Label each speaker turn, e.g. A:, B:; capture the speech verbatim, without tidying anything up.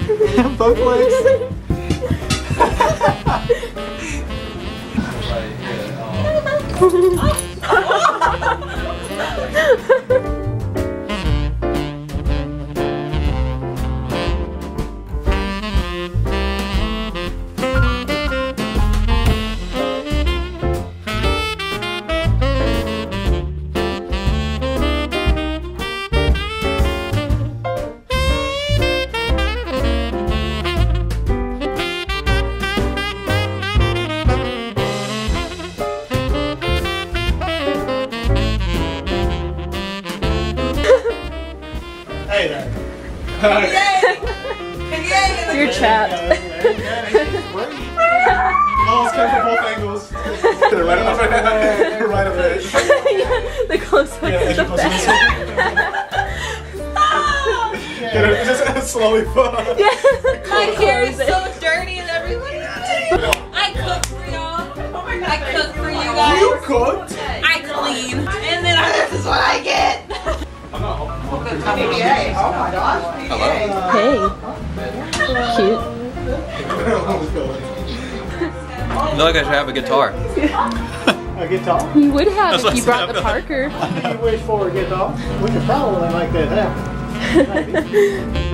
A: Both legs. Hey there.
B: You're trapped.
A: Oh, it's coming from both angles. Right up there. Right up there.
B: The close one.
A: Yeah,
B: The
A: close
B: best.
A: Get it, just slowly fall.
B: Yeah.
C: My hair is so dirty and everything. I cook for y'all. I cook for you guys.
A: You cooked?
C: I clean. And then I, this is what I get.
D: P D A. Oh my gosh. P D A.
B: Hey. Cute.
E: I feel like I should have a guitar.
A: A guitar?
B: You would have
E: That's
B: if
E: what
B: you
E: I
B: brought
E: said.
B: the Parker.
A: What do you wish for a guitar? We could probably make that happen. Maybe.